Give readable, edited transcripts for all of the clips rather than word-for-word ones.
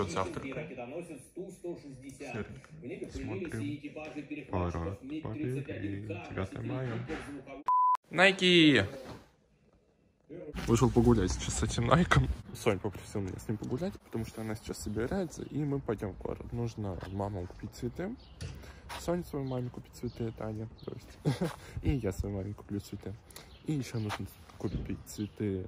вот завтракаем. Смотрим. Пора победы и 9 мая. Найки! Вышел погулять сейчас с этим Найком. Соня попросила меня с ним погулять, потому что она сейчас собирается, и мы пойдем в город. Нужно мамам купить цветы. Соня своей маме купит цветы, Таня, то есть. И я своей маме куплю цветы. И еще нужно купить цветы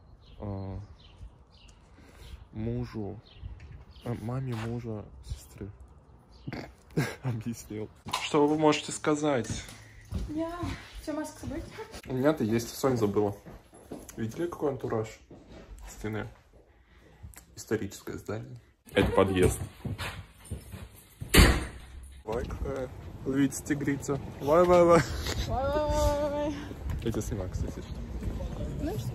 мужу, маме мужа сестры. Объяснил. Что вы можете сказать? Я все, маску с собой. У меня-то есть, Соня забыла. Видели, какой антураж стены? Историческое здание. Это подъезд. Ой, какая. Увидите тигрица. Вай-вай-вай. Вай-вай-вай. Я тебя снимаю, кстати. Ну что?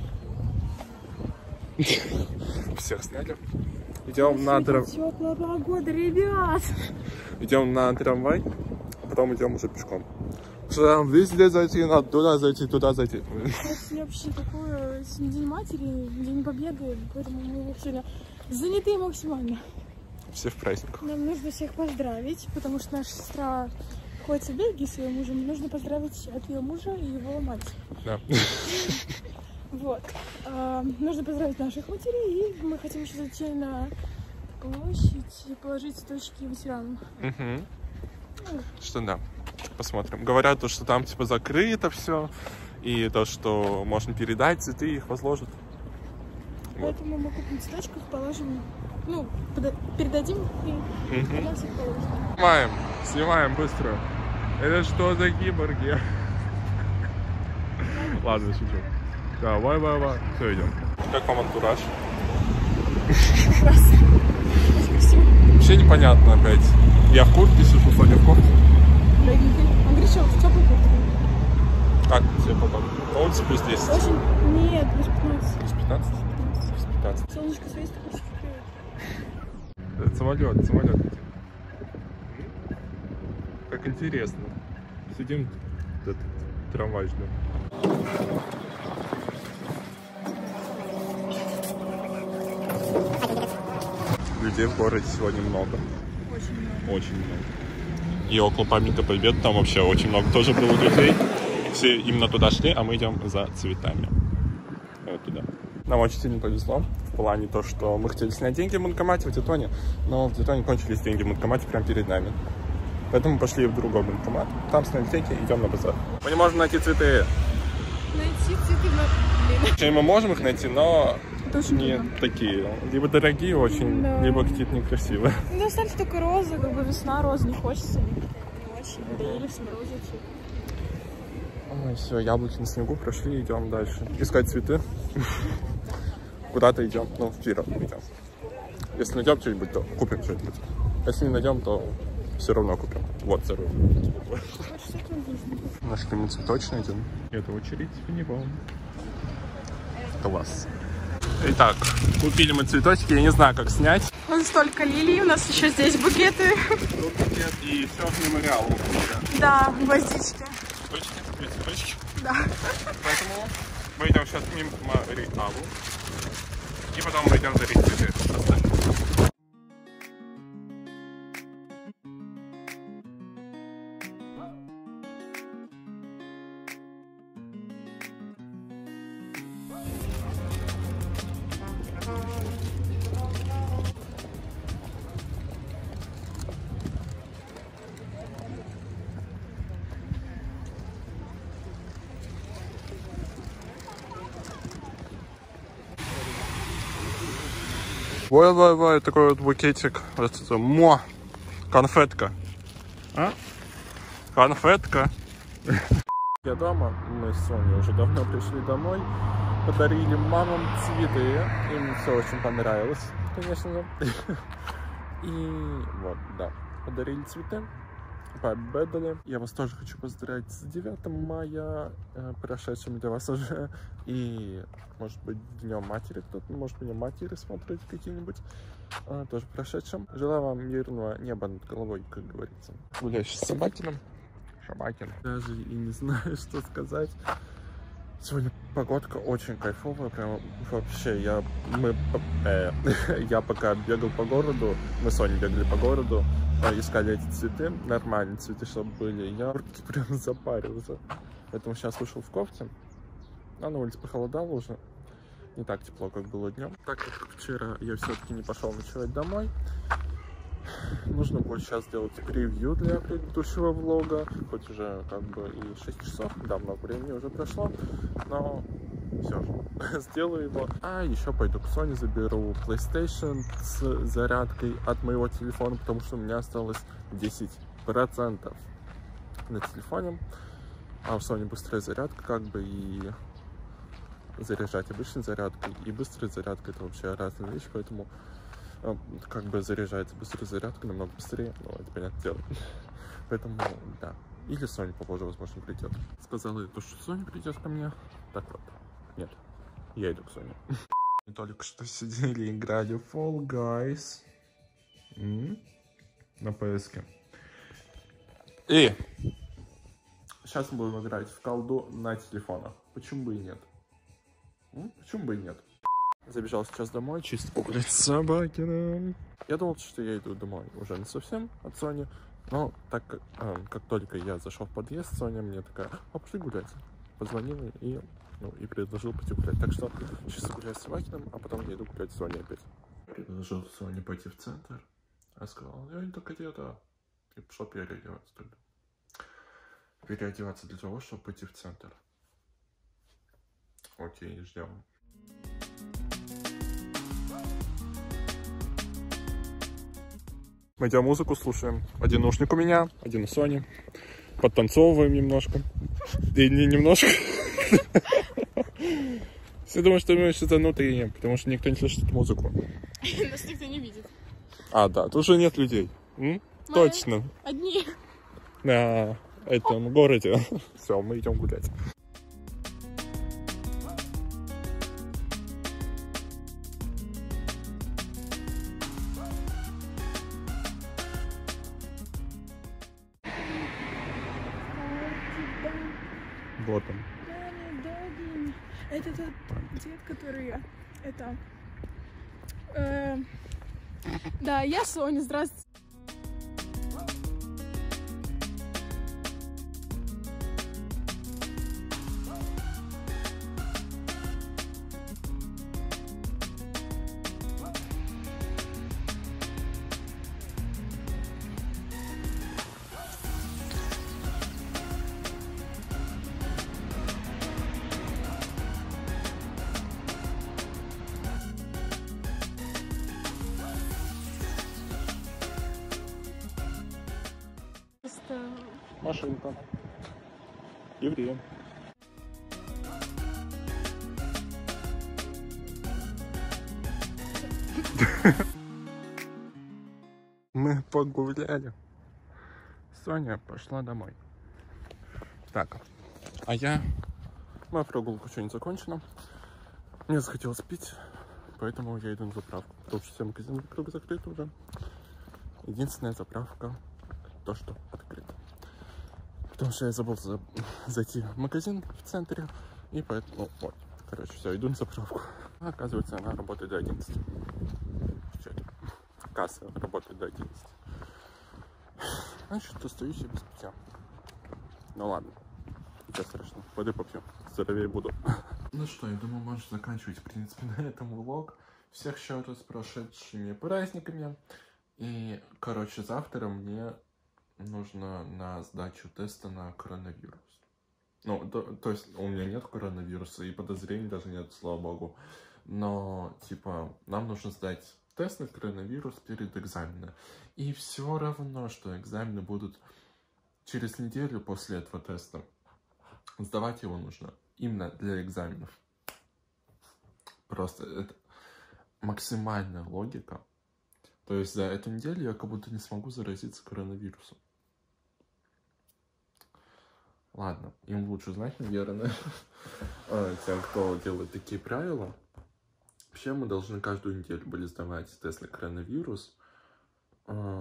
Всех сняли. Идем на трамвай. Теплая погода, ребят. Идем на трамвай, потом идем уже пешком. Что там везде зайти, надо туда зайти, туда зайти. Это вообще такое День матери, День Победы, поэтому мы его сегодня заняты максимально. Все в праздниках. Нам нужно всех поздравить, потому что наша сестра находится в Бельгии с своим мужем. Нужно поздравить от ее мужа и его мать. Да. Вот. Нужно поздравить наших матерей, и мы хотим еще зайти на площадь и положить цветочки ветеранам. Что да. Посмотрим. Говорят, что там типа закрыто все, и то, что можно передать цветы, их возложат. Поэтому мы купим цветочков, положим, ну, передадим и нас их положим. Снимаем быстро. Это что за киборги? Ладно, шучу. Давай. Все, идем. Как вам антураж? Прекрасно. Вообще непонятно опять. Я в куртке сижу, Соня в куртке. Он говорит, что в теплой куртке. Как тебе потом? На улице плюс 10. Очень... Нет, плюс 15. Плюс 15? Плюс 15. Солнышко светит, курточки клюет. Это самолет. Как интересно. Сидим, этот трамвай ждем. Людей в городе сегодня много. Очень много. И около памятника Победы там вообще очень много тоже было людей. Все именно туда шли, а мы идем за цветами. Вот туда. Нам очень сильно повезло в плане то, что мы хотели снять деньги в банкомате в Титоне, но в Титоне кончились деньги в банкомате прямо перед нами. Поэтому мы пошли в другой банкомат. Там сняли деньги и идем на базар. Мы не можем найти цветы. Найти цветы, Точнее, мы можем их найти, но не трудно. такие. Либо дорогие очень, да. либо какие-то некрасивые. Ну, остались только розы, как бы весна, розы не хочется. Не очень. Надоели сморозить. Ой, все, яблоки на снегу прошли, идем дальше. Искать цветы. Куда-то идем, ну, вперед идем. Если найдем что-нибудь, то купим что-нибудь. Если не найдем, то все равно купим. Вот, за руль. Нашли мы цветочный один. Это очередь в него. Класс. Итак, купили мы цветочки, я не знаю, как снять. Вон столько лилий, у нас еще здесь букеты. Тут букет и все к мемориалу. Да, гвоздички. Цветочки. Да. Поэтому мы идем сейчас мимо Реалу. И потом мы идем дарить цветы. Ой, такой вот букетик. Вот это конфетка. А? Конфетка. Я дома, мы с Соней уже давно пришли домой. Подарили мамам цветы. Им все очень понравилось, конечно же. И вот, да, подарили цветы. Пообедали. Я вас тоже хочу поздравить с 9 мая, прошедшим для вас уже. И, может быть, Днем Матери. Кто-то, может, Днем Матери смотрит какие-нибудь. Тоже прошедшим. Желаю вам мирного неба над головой, как говорится. Гуляешь с Собакиным. Даже и не знаю, что сказать. Сегодня погодка очень кайфовая, прям вообще, я пока бегал по городу, мы с Соней бегали по городу, искали эти цветы, нормальные цветы, чтобы были, я прям запарился. Поэтому сейчас вышел в кофте, а на улице похолодало уже, не так тепло, как было днем. Так как вчера я все-таки не пошел ночевать домой, нужно будет сейчас сделать превью для предыдущего влога, хоть уже как бы и 6 часов, да, много времени уже прошло, но все же, сделаю его. А еще пойду к Соне, заберу PlayStation с зарядкой от моего телефона, потому что у меня осталось 10% на телефоне, а у Сони быстрая зарядка, как бы, и заряжать обычной зарядкой и быстрой зарядкой — это вообще разные вещи, поэтому как бы заряжается быстрой зарядкой намного быстрее, но это понятное дело. Поэтому, да. Или Соня попозже, возможно, придет. Сказала я то, что Соня придет ко мне. Так вот. Нет. Я иду к Соне. Мы только что сидели и играли в Fall Guys. На PS-ке. И сейчас мы будем играть в колду на телефонах. Почему бы и нет? Почему бы и нет? Забежал сейчас домой, чисто погулять с собакиным. Я думал, что я иду домой уже не совсем от Сони, но так как только я зашел в подъезд, Соня мне такая: а пошли гулять. Позвонила и предложил пойти гулять. Так что сейчас гуляю с собакиным, а потом я иду гулять с Соней опять. Предложил Соне пойти в центр. Я сказал: я не так одета. И пошел переодеваться тогда. Переодеваться для того, чтобы пойти в центр. Окей, ждем. Мы идем музыку слушаем. Один наушник у меня, один у Сони. Подтанцовываем немножко. И не немножко. Все думают, что мы что-то внутреннее, потому что никто не слышит эту музыку. Нас никто не видит. А, да, тут уже нет людей. Точно. Одни. На этом городе. Все, мы идем гулять. Вот он. Это тот дед, который... Это... Да, я Соня, здравствуйте. Машинка. Евреи. Мы погуляли. Соня пошла домой. Так, а моя прогулка еще не закончена. Мне захотелось пить, поэтому я иду на заправку. Потому что все магазины вокруг закрыты уже. Единственная заправка — то, что открыто. Потому что я забыл зайти в магазин в центре. И поэтому, вот, короче, все, иду на заправку. А оказывается, она работает до 11. Что это? Касса работает до 11. Значит, остаюсь я без питья. Ну ладно, ничего страшного. Воды попью, здоровее буду. Ну что, я думаю, можно заканчивать, в принципе, на этом влог. Всех еще раз с прошедшими праздниками. И, короче, завтра мне нужно на сдачу теста на коронавирус. Ну, то есть у меня нет коронавируса и подозрений даже нет, слава богу. Но, типа, нам нужно сдать тест на коронавирус перед экзаменом. И все равно, что экзамены будут через неделю после этого теста. Сдавать его нужно именно для экзаменов. Просто это максимальная логика. То есть за эту неделю я как будто не смогу заразиться коронавирусом. Ладно, им лучше знать, наверное, тем, кто делает такие правила. Вообще мы должны каждую неделю были сдавать тест на коронавирус,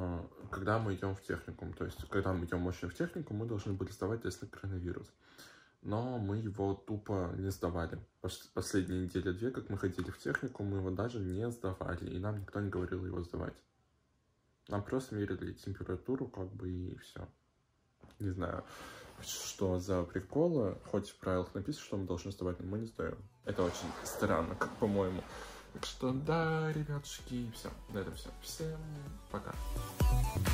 когда мы идем в техникум. То есть, когда мы идем мощно в техникум, мы должны были сдавать тест на коронавирус. но мы его тупо не сдавали. Последние недели-две, как мы ходили в технику, мы его даже не сдавали, и нам никто не говорил его сдавать. Нам просто мерили температуру, как бы, и все. Не знаю, что за приколы, хоть в правилах написано, что мы должны сдавать, но мы не сдаем. Это очень странно, как по-моему. Так что да, ребятушки, все, на этом все. Всем пока.